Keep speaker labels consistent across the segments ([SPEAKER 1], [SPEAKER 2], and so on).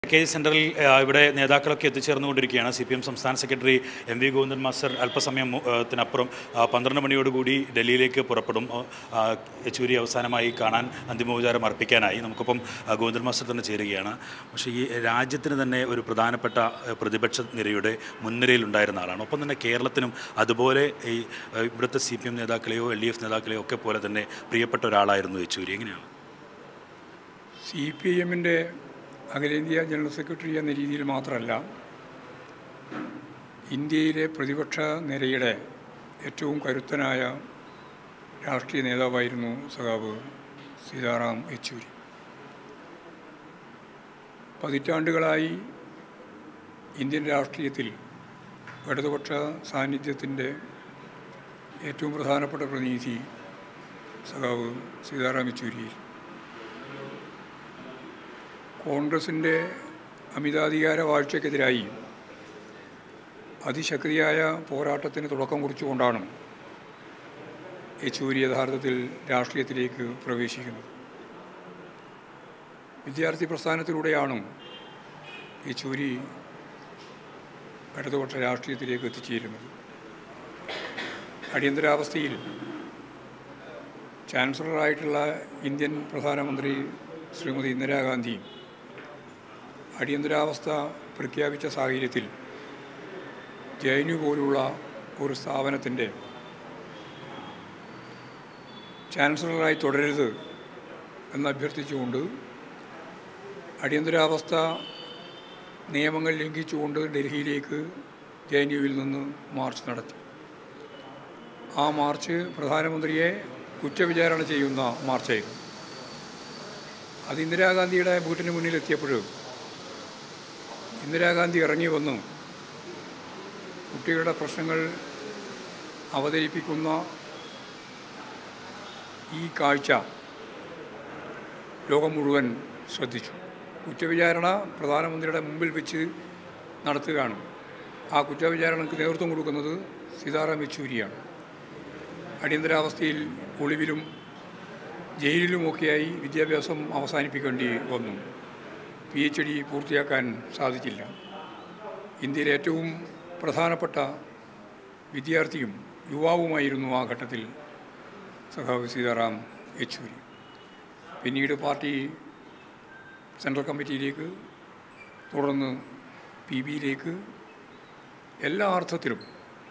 [SPEAKER 1] K സെൻറ്ററിൽ ഇവിടെ നേതാക്കളൊക്കെ എത്തിച്ചേർന്നുകൊണ്ടിരിക്കുകയാണ്. CPM സംസ്ഥാന സെക്രട്ടറി MV ഗോവിന്ദൻ മാസ്റ്റർ അല്പസമയത്തിനപ്പുറം 12 മണിയോടുകൂടി ഡൽഹിയിലേക്ക് പുറപ്പെടും. യെച്ചൂരി അവസാനമായി കാണാൻ അന്തിമോപചാരം അർപ്പിക്കാനായി. നമുക്കൊപ്പം ഗോവിന്ദൻ മാസ്റ്റർ തന്നെ ചേരുകയാണ്. പക്ഷേ ഈ രാജ്യത്തിന് തന്നെ ഒരു പ്രധാനപ്പെട്ട പ്രതിപക്ഷ നിരയുടെ മുൻനിരയിലുണ്ടായിരുന്ന ആളാണ്. ഒപ്പം തന്നെ കേരളത്തിനും അതുപോലെ ഈ ഇവിടുത്തെ CPM നേതാക്കളെയോ LDF നേതാക്കളെയോ ഒക്കെ പോലെ തന്നെ പ്രിയപ്പെട്ട ഒരാളായിരുന്നു യെച്ചൂരി. എങ്ങനെയാണ്?
[SPEAKER 2] CPMൻ്റെ അഖിലേന്ത്യാ ജനറൽ സെക്രട്ടറി എന്ന രീതിയിൽ മാത്രമല്ല, ഇന്ത്യയിലെ പ്രതിപക്ഷ നിരയുടെ ഏറ്റവും കരുത്തനായ രാഷ്ട്രീയ നേതാവായിരുന്നു സഖാവ് സീതാറാം യെച്ചൂരി. പതിറ്റാണ്ടുകളായി ഇന്ത്യൻ രാഷ്ട്രീയത്തിൽ ഇടതുപക്ഷ സാന്നിധ്യത്തിൻ്റെ ഏറ്റവും പ്രധാനപ്പെട്ട പ്രതിനിധി സഖാവ് സീതാറാം യെച്ചൂരിയായിരുന്നു. കോൺഗ്രസിൻ്റെ അമിതാധികാര വാഴ്ചയ്ക്കെതിരായി അതിശക്തിയായ പോരാട്ടത്തിന് തുടക്കം കുറിച്ചുകൊണ്ടാണ് യെച്ചൂരി യഥാർത്ഥത്തിൽ രാഷ്ട്രീയത്തിലേക്ക് പ്രവേശിക്കുന്നത്. വിദ്യാർത്ഥി പ്രസ്ഥാനത്തിലൂടെയാണ് യെച്ചൂരി ഇടതുപക്ഷ രാഷ്ട്രീയത്തിലേക്ക് എത്തിച്ചേരുന്നത്. അടിയന്തരാവസ്ഥയിൽ ചാൻസലറായിട്ടുള്ള ഇന്ത്യൻ പ്രധാനമന്ത്രി ശ്രീമതി ഇന്ദിരാഗാന്ധി അടിയന്തരാവസ്ഥ പ്രഖ്യാപിച്ച സാഹചര്യത്തിൽ JNU പോലുള്ള ഒരു സ്ഥാപനത്തിൻ്റെ ചാൻസലറായി തുടരരുത് എന്നഭ്യർത്ഥിച്ചുകൊണ്ട് അടിയന്തരാവസ്ഥ നിയമങ്ങൾ ലംഘിച്ചുകൊണ്ട് ഡൽഹിയിലേക്ക് JNUവിൽ നിന്ന് മാർച്ച് നടത്തി. ആ മാർച്ച് പ്രധാനമന്ത്രിയെ കുറ്റവിചാരണ ചെയ്യുന്ന മാർച്ചായിരുന്നു. അത് ഇന്ദിരാഗാന്ധിയുടെ വീട്ടിന് മുന്നിലെത്തിയപ്പോൾ ഇന്ദിരാഗാന്ധി ഇറങ്ങി വന്നു കുട്ടികളുടെ പ്രശ്നങ്ങൾ അവതരിപ്പിക്കുന്ന ഈ കാഴ്ച ലോകം മുഴുവൻ ശ്രദ്ധിച്ചു. കുറ്റവിചാരണ പ്രധാനമന്ത്രിയുടെ മുമ്പിൽ വെച്ച് നടത്തുകയാണ്. ആ കുറ്റവിചാരണയ്ക്ക് നേതൃത്വം കൊടുക്കുന്നത് സീതാറാം യെച്ചൂരിയാണ്. അടിയന്തരാവസ്ഥയിൽ ഒളിവിലും ജയിലിലുമൊക്കെയായി വിദ്യാഭ്യാസം അവസാനിപ്പിക്കേണ്ടി വന്നു. PhD പൂർത്തിയാക്കാൻ സാധിച്ചില്ല. ഇന്ത്യയിലെ ഏറ്റവും പ്രധാനപ്പെട്ട വിദ്യാർത്ഥിയും യുവാവുമായിരുന്നു ആ ഘട്ടത്തിൽ സഖാവ് സീതാറാം യെച്ചൂരി. പിന്നീട് പാർട്ടി സെൻട്രൽ കമ്മിറ്റിയിലേക്ക്, തുടർന്ന് PBയിലേക്ക്, എല്ലാ അർത്ഥത്തിലും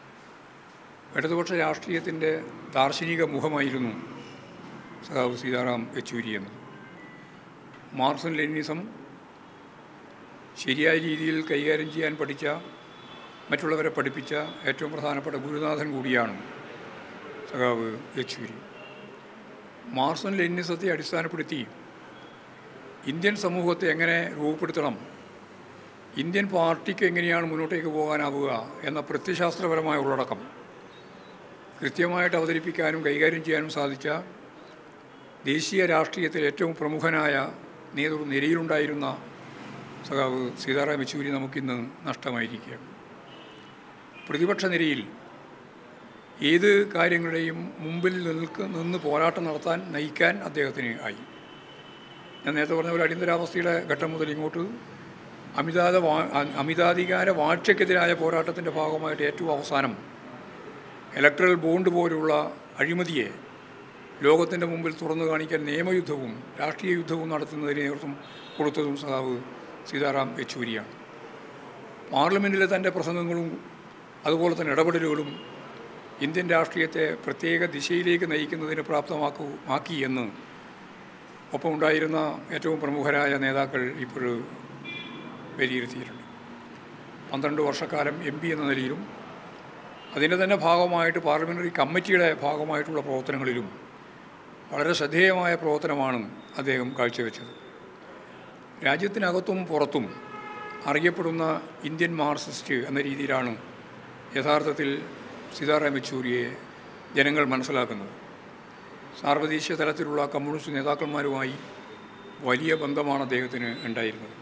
[SPEAKER 2] ഇടതുപക്ഷ രാഷ്ട്രീയത്തിൻ്റെ ദാർശനിക മുഖമായിരുന്നു സഖാവ് സീതാറാം യെച്ചൂരി എന്നത്. മാർക്സും ലെനിനിസം ശരിയായ രീതിയിൽ കൈകാര്യം ചെയ്യാൻ പഠിച്ച, മറ്റുള്ളവരെ പഠിപ്പിച്ച ഏറ്റവും പ്രധാനപ്പെട്ട ഗുരുനാഥൻ കൂടിയാണ് സഖാവ് യെച്ചൂരി. മാർക്സും ലെനിനിസത്തെ അടിസ്ഥാനപ്പെടുത്തി ഇന്ത്യൻ സമൂഹത്തെ എങ്ങനെ രൂപപ്പെടുത്തണം, ഇന്ത്യൻ പാർട്ടിക്ക് എങ്ങനെയാണ് മുന്നോട്ടേക്ക് പോകാനാവുക എന്ന പ്രത്യയശാസ്ത്രപരമായ ഉള്ളടക്കം കൃത്യമായിട്ട് അവതരിപ്പിക്കാനും കൈകാര്യം ചെയ്യാനും സാധിച്ച ദേശീയ രാഷ്ട്രീയത്തിൽ ഏറ്റവും പ്രമുഖനായ നേതൃനിരയിലുണ്ടായിരുന്ന സഖാവ് സീതാറാം യെച്ചൂരി നമുക്കിന്ന് നഷ്ടമായിരിക്കുകയാണ്. പ്രതിപക്ഷ നിരയിൽ ഏത് കാര്യങ്ങളുടെയും മുമ്പിൽ നിന്ന് പോരാട്ടം നടത്താൻ നയിക്കാൻ അദ്ദേഹത്തിന് ആയി. ഞാൻ നേരത്തെ പറഞ്ഞ പോലെ അടിയന്തരാവസ്ഥയുടെ ഘട്ടം മുതൽ ഇങ്ങോട്ട് അമിതാധികാര വാഴ്ചയ്ക്കെതിരായ പോരാട്ടത്തിൻ്റെ ഭാഗമായിട്ട് ഏറ്റവും അവസാനം ഇലക്ട്രൽ ബോണ്ട് പോലുള്ള അഴിമതിയെ ലോകത്തിൻ്റെ മുമ്പിൽ തുറന്നു കാണിക്കാൻ നിയമയുദ്ധവും രാഷ്ട്രീയ യുദ്ധവും നടത്തുന്നതിന് നേതൃത്വം കൊടുത്തതും സഖാവ് സീതാറാം യെച്ചൂരിയാണ്. പാർലമെൻറ്റിലെ തൻ്റെ പ്രസംഗങ്ങളും അതുപോലെ തന്നെ ഇടപെടലുകളും ഇന്ത്യൻ രാഷ്ട്രീയത്തെ പ്രത്യേക ദിശയിലേക്ക് നയിക്കുന്നതിന് പ്രാപ്തമാക്കി എന്ന് ഒപ്പമുണ്ടായിരുന്ന ഏറ്റവും പ്രമുഖരായ നേതാക്കൾ ഇപ്പോൾ വിലയിരുത്തിയിട്ടുണ്ട്. 12 വർഷക്കാലം MP എന്ന നിലയിലും അതിൻ്റെ തന്നെ ഭാഗമായിട്ട് പാർലമെൻ്ററി കമ്മിറ്റിയുടെ ഭാഗമായിട്ടുള്ള പ്രവർത്തനങ്ങളിലും വളരെ ശ്രദ്ധേയമായ പ്രവർത്തനമാണ് അദ്ദേഹം കാഴ്ചവെച്ചത്. രാജ്യത്തിനകത്തും പുറത്തും അറിയപ്പെടുന്ന ഇന്ത്യൻ മാർക്സിസ്റ്റ് എന്ന രീതിയിലാണ് യഥാർത്ഥത്തിൽ സീതാറാം യെച്ചൂരിയെ ജനങ്ങൾ മനസ്സിലാക്കുന്നത്. സാർവദേശീയ തലത്തിലുള്ള കമ്മ്യൂണിസ്റ്റ് നേതാക്കന്മാരുമായി വലിയ ബന്ധമാണ് അദ്ദേഹത്തിന് ഉണ്ടായിരുന്നത്.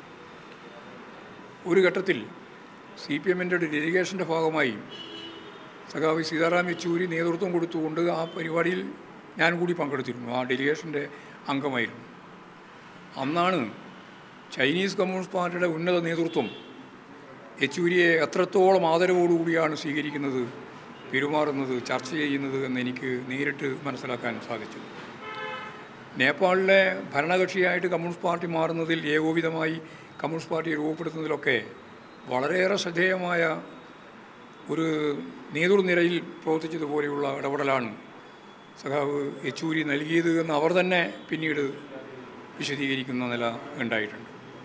[SPEAKER 2] ഒരു ഘട്ടത്തിൽ CPMൻ്റെ ഒരു ഡെലിഗേഷൻ്റെ ഭാഗമായി സഖാവ് സീതാറാം യെച്ചൂരി നേതൃത്വം കൊടുത്തുകൊണ്ട് ആ പരിപാടിയിൽ ഞാൻ കൂടി പങ്കെടുത്തിരുന്നു. ആ ഡെലിഗേഷൻ്റെ അംഗമായിരുന്നു. അന്നാണ് ചൈനീസ് കമ്മ്യൂണിസ്റ്റ് പാർട്ടിയുടെ ഉന്നത നേതൃത്വം യെച്ചൂരിയെ എത്രത്തോളം ആദരവോടുകൂടിയാണ് സ്വീകരിക്കുന്നത്, പെരുമാറുന്നത്, ചർച്ച ചെയ്യുന്നത് എന്നെനിക്ക് നേരിട്ട് മനസ്സിലാക്കാൻ സാധിച്ചു. നേപ്പാളിലെ ഭരണകക്ഷിയായിട്ട് കമ്മ്യൂണിസ്റ്റ് പാർട്ടി മാറുന്നതിൽ, ഏകോപിതമായി കമ്മ്യൂണിസ്റ്റ് പാർട്ടിയെ രൂപപ്പെടുത്തുന്നതിലൊക്കെ വളരെയേറെ ശ്രദ്ധേയമായ ഒരു നേതൃനിരയിൽ പ്രവർത്തിച്ചതുപോലെയുള്ള ഇടപെടലാണ് സഖാവ് യെച്ചൂരി നൽകിയത് എന്ന് അവർ തന്നെ പിന്നീട് വിശദീകരിക്കുന്ന നില ഉണ്ടായിട്ടുണ്ട്.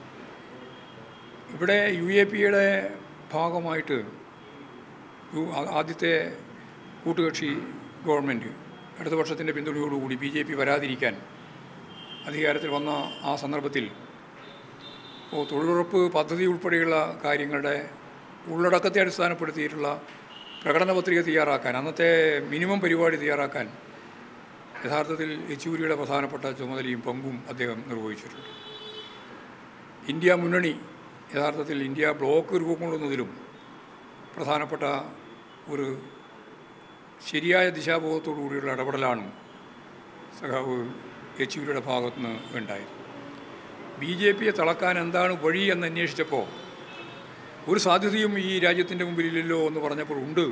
[SPEAKER 2] ഇവിടെ UAP-യുടെ ഭാഗമായിട്ട് ആദ്യത്തെ കൂട്ടുകക്ഷി ഗവൺമെൻറ് ഇടതുപക്ഷത്തിൻ്റെ പിന്തുണയോടുകൂടി BJP വരാതിരിക്കാൻ അധികാരത്തിൽ വന്ന ആ സന്ദർഭത്തിൽ തൊഴിലുറപ്പ് പദ്ധതി ഉൾപ്പെടെയുള്ള കാര്യങ്ങളുടെ ഉള്ളടക്കത്തെ അടിസ്ഥാനപ്പെടുത്തിയിട്ടുള്ള പ്രകടന പത്രിക തയ്യാറാക്കാൻ, അന്നത്തെ മിനിമം പരിപാടി തയ്യാറാക്കാൻ യഥാർത്ഥത്തിൽ യെച്ചൂരിയുടെ പ്രധാനപ്പെട്ട ചുമതലയും പങ്കും അദ്ദേഹം നിർവഹിച്ചിട്ടുണ്ട്. ഇന്ത്യ മുന്നണി, യഥാർത്ഥത്തിൽ ഇന്ത്യ ബ്ലോക്ക് രൂപം കൊള്ളുന്നതിലും പ്രധാനപ്പെട്ട ഒരു ശരിയായ ദിശാബോധത്തോടു കൂടിയുള്ള ഇടപെടലാണ് സഖാവ് യെച്ചൂരിയുടെ ഭാഗത്തുനിന്ന് ഉണ്ടായത്. BJP-യെ തളക്കാൻ എന്താണ് വഴി എന്ന് അന്വേഷിച്ചപ്പോൾ ഒരു സാധ്യതയും ഈ രാജ്യത്തിൻ്റെ മുമ്പിലില്ലല്ലോ എന്ന് പറഞ്ഞപ്പോൾ ഉണ്ട്.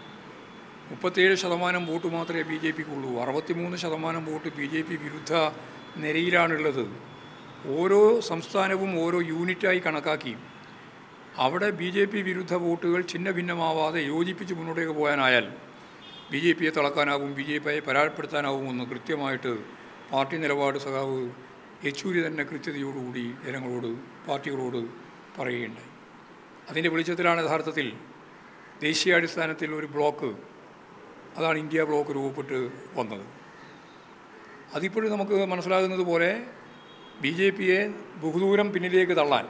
[SPEAKER 2] 37% വോട്ട് മാത്രമേ BJP-ക്കുള്ളൂ. 63% വോട്ട് BJP വിരുദ്ധ നിരയിലാണുള്ളത്. ഓരോ സംസ്ഥാനവും ഓരോ യൂണിറ്റായി കണക്കാക്കി അവിടെ BJP വിരുദ്ധ വോട്ടുകൾ ഛിന്ന ഭിന്നമാവാതെ യോജിപ്പിച്ച് മുന്നോട്ടേക്ക് പോകാനായാൽ BJP-യെ തളക്കാനാകും, BJP-യെ പരാജയപ്പെടുത്താനാകുമെന്ന് കൃത്യമായിട്ട് പാർട്ടി നിലപാട് സഖാവ് യെച്ചൂരി തന്നെ കൃത്യതയോടുകൂടി ജനങ്ങളോട്, പാർട്ടികളോട് പറയുകയുണ്ടായി. അതിൻ്റെ വെളിച്ചത്തിലാണ് യഥാർത്ഥത്തിൽ ദേശീയാടിസ്ഥാനത്തിൽ ഒരു ബ്ലോക്ക്, അതാണ് ഇന്ത്യ ബ്ലോക്ക് രൂപപ്പെട്ട് വന്നത്. അതിപ്പോഴും നമുക്ക് മനസ്സിലാകുന്നത് പോലെ BJP-യെ ബഹുദൂരം പിന്നിലേക്ക് തള്ളാൻ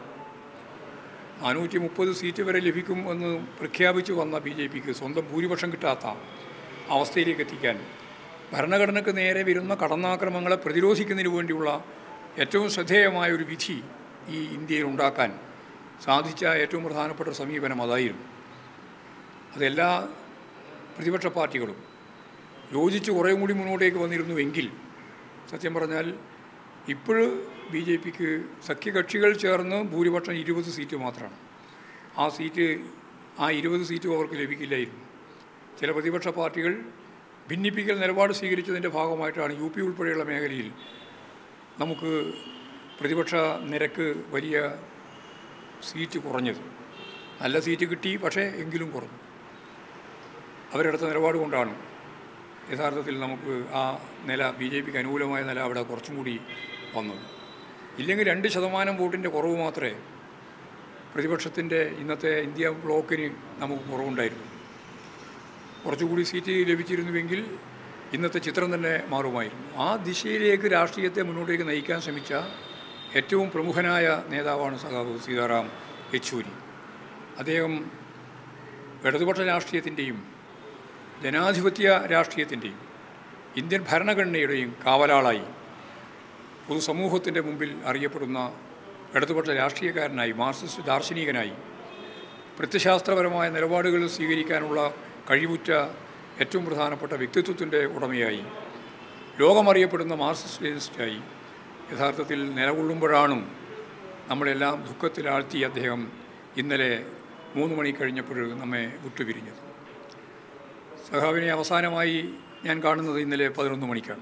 [SPEAKER 2] 430 സീറ്റ് വരെ ലഭിക്കും എന്ന് പ്രഖ്യാപിച്ചു വന്ന BJP-ക്ക് സ്വന്തം ഭൂരിപക്ഷം കിട്ടാത്ത അവസ്ഥയിലേക്ക് എത്തിക്കാൻ, ഭരണഘടനയ്ക്ക് നേരെ വരുന്ന കടന്നാക്രമങ്ങളെ പ്രതിരോധിക്കുന്നതിന് വേണ്ടിയുള്ള ഏറ്റവും ശ്രദ്ധേയമായ ഒരു വിധി ഈ ഇന്ത്യയിൽ ഉണ്ടാക്കാൻ സാധിച്ച ഏറ്റവും പ്രധാനപ്പെട്ട സമീപനം അതായിരുന്നു. അതെല്ലാ പ്രതിപക്ഷ പാർട്ടികളും യോജിച്ച് കുറേ കൂടി മുന്നോട്ടേക്ക് വന്നിരുന്നുവെങ്കിൽ സത്യം പറഞ്ഞാൽ ഇപ്പോഴും BJP-ക്ക് സഖ്യകക്ഷികൾ ചേർന്ന് ഭൂരിപക്ഷം 20 സീറ്റ് മാത്രമാണ്. ആ 20 സീറ്റും അവർക്ക് ലഭിക്കില്ലായിരുന്നു. ചില പ്രതിപക്ഷ പാർട്ടികൾ ഭിന്നിപ്പിക്കൽ നിലപാട് സ്വീകരിച്ചതിൻ്റെ ഭാഗമായിട്ടാണ് UP ഉൾപ്പെടെയുള്ള മേഖലയിൽ നമുക്ക് പ്രതിപക്ഷ നിരക്ക് വലിയ സീറ്റ് കുറഞ്ഞത്. നല്ല സീറ്റ് കിട്ടി, പക്ഷേ എങ്കിലും കുറഞ്ഞു. അവരെടുത്ത നിലപാട് കൊണ്ടാണ് യഥാർത്ഥത്തിൽ നമുക്ക് ആ നില, BJP-ക്ക് അനുകൂലമായ നില അവിടെ കുറച്ചും കൂടി വന്നത്. ഇല്ലെങ്കിൽ 2% വോട്ടിൻ്റെ കുറവ് മാത്രമേ പ്രതിപക്ഷത്തിൻ്റെ ഇന്നത്തെ ഇന്ത്യ ബ്ലോക്കിന് നമുക്ക് കുറവുണ്ടായിരുന്നു. കുറച്ചുകൂടി സീറ്റ് ലഭിച്ചിരുന്നുവെങ്കിൽ ഇന്നത്തെ ചിത്രം തന്നെ മാറുമായിരുന്നു. ആ ദിശയിലേക്ക് രാഷ്ട്രീയത്തെ മുന്നോട്ടേക്ക് നയിക്കാൻ ശ്രമിച്ച ഏറ്റവും പ്രമുഖനായ നേതാവാണ് സഖാവ് സീതാറാം യെച്ചൂരി. അദ്ദേഹം ഇടതുപക്ഷ രാഷ്ട്രീയത്തിൻ്റെയും ജനാധിപത്യ രാഷ്ട്രീയത്തിൻ്റെയും ഇന്ത്യൻ ഭരണഘടനയുടെയും കാവലാളായി പൊതുസമൂഹത്തിൻ്റെ മുമ്പിൽ അറിയപ്പെടുന്ന ഇടതുപക്ഷ രാഷ്ട്രീയക്കാരനായി, മാർക്സിസ്റ്റ് ദാർശനികനായി, പ്രത്യശാസ്ത്രപരമായ നിലപാടുകൾ സ്വീകരിക്കാനുള്ള കഴിവുറ്റ ഏറ്റവും പ്രധാനപ്പെട്ട വ്യക്തിത്വത്തിൻ്റെ ഉടമയായി, ലോകമറിയപ്പെടുന്ന മാർക്സിസ്റ്റ് ലെനിനിസ്റ്റായി യഥാർത്ഥത്തിൽ നിലകൊള്ളുമ്പോഴാണ് നമ്മളെല്ലാം ദുഃഖത്തിലാഴ്ത്തി അദ്ദേഹം ഇന്നലെ 3 മണി കഴിഞ്ഞപ്പോൾ നമ്മെ വിട്ടുപിരിഞ്ഞത്. സഖാവിനെ അവസാനമായി ഞാൻ കാണുന്നത് ഇന്നലെ 11 മണിക്കാണ്.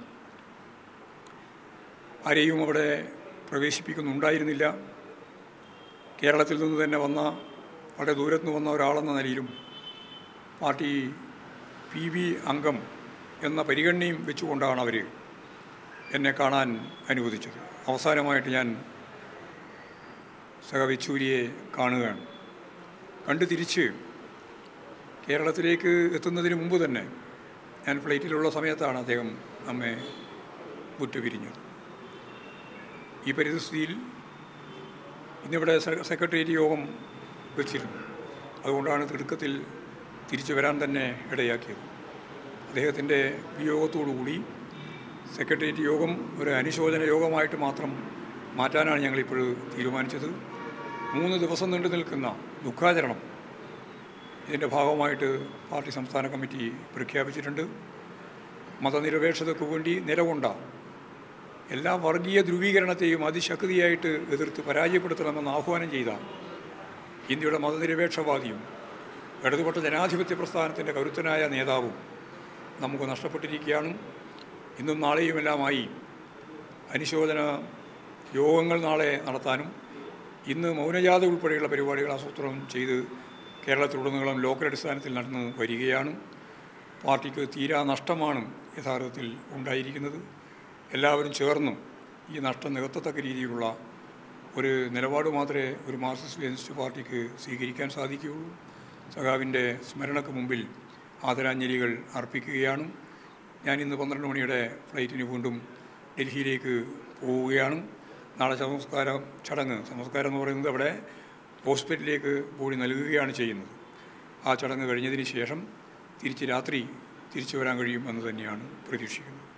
[SPEAKER 2] ആരെയും അവിടെ പ്രവേശിപ്പിക്കുന്നുണ്ടായിരുന്നില്ല. കേരളത്തിൽ നിന്ന് തന്നെ വന്ന, വളരെ ദൂരത്തുനിന്ന് വന്ന ഒരാളെന്ന നിലയിലും പാർട്ടി PB അംഗം എന്ന പരിഗണനയും വെച്ചുകൊണ്ടാണ് അവർ എന്നെ കാണാൻ അനുവദിച്ചത്. അവസാനമായിട്ട് ഞാൻ സഖാവ് യെച്ചൂരിയെ കാണുകയാണ്. കണ്ട് തിരിച്ച് കേരളത്തിലേക്ക് എത്തുന്നതിന് മുമ്പ് തന്നെ, ഞാൻ ഫ്ലൈറ്റിലുള്ള സമയത്താണ് അദ്ദേഹം നമ്മെ വിട്ടുപിരിഞ്ഞത്. ഈ പരിസ്ഥിതിയിൽ ഇന്നിവിടെ സെക്രട്ടേറിയറ്റ് യോഗം വെച്ചിരുന്നു. അതുകൊണ്ടാണ് തിടുക്കത്തിൽ തിരിച്ചു വരാൻ തന്നെ ഇടയാക്കിയത്. അദ്ദേഹത്തിൻ്റെ വിയോഗത്തോടുകൂടി സെക്രട്ടേറിയറ്റ് യോഗം ഒരു അനുശോചന യോഗമായിട്ട് മാത്രം മാറ്റാനാണ് ഞങ്ങളിപ്പോൾ തീരുമാനിച്ചത്. 3 ദിവസം നീണ്ടു നിൽക്കുന്ന ദുഃഖാചരണം ഇതിൻ്റെ ഭാഗമായിട്ട് പാർട്ടി സംസ്ഥാന കമ്മിറ്റി പ്രഖ്യാപിച്ചിട്ടുണ്ട്. മതനിരപേക്ഷതയ്ക്ക് വേണ്ടി നിലകൊണ്ട എല്ലാ വർഗീയ ധ്രുവീകരണത്തെയും അതിശക്തിയായിട്ട് എതിർത്ത് പരാജയപ്പെടുത്തണമെന്ന് ആഹ്വാനം ചെയ്ത ഇന്ത്യയുടെ മതനിരപേക്ഷവാദിയും ഇടതുപക്ഷ ജനാധിപത്യ പ്രസ്ഥാനത്തിൻ്റെ കരുത്തനായ നേതാവും നമുക്ക് നഷ്ടപ്പെട്ടിരിക്കുകയാണ്. ഇന്നും നാളെയുമെല്ലാമായി അനുശോചന യോഗങ്ങൾ നാളെ നടത്താനും ഇന്ന് മൗനജാഥ ഉൾപ്പെടെയുള്ള പരിപാടികൾ ആസൂത്രണം ചെയ്ത് കേരളത്തിലുടനീളം ലോക്കൽ അടിസ്ഥാനത്തിൽ നടന്നു വരികയാണ്. പാർട്ടിക്ക് തീരാ നഷ്ടമാണ് യഥാർത്ഥത്തിൽ ഉണ്ടായിരിക്കുന്നത്. എല്ലാവരും ചേർന്ന് ഈ നഷ്ടം നികത്തത്തക്ക രീതിയിലുള്ള ഒരു നിലപാട് മാത്രമേ ഒരു മാർക്സിസ്റ്റ് ലെനിനിസ്റ്റ് പാർട്ടിക്ക് സ്വീകരിക്കാൻ സാധിക്കുകയുള്ളൂ. സഖാവിൻ്റെ സ്മരണയ്ക്ക് മുമ്പിൽ ആദരാഞ്ജലികൾ അർപ്പിക്കുകയാണ്. ഞാൻ ഇന്ന് 12 മണിയുടെ ഫ്ലൈറ്റിന് വീണ്ടും ഡൽഹിയിലേക്ക് പോവുകയാണ്. നാളെ സംസ്കാരം എന്ന് പറയുന്നത് അവിടെ ഹോസ്പിറ്റലിലേക്ക് ബോഡി നൽകുകയാണ് ചെയ്യുന്നത്. ആ ചടങ്ങ് കഴിഞ്ഞതിന് ശേഷം രാത്രി തിരിച്ചു വരാൻ കഴിയും എന്ന് തന്നെയാണ് പ്രതീക്ഷിക്കുന്നത്.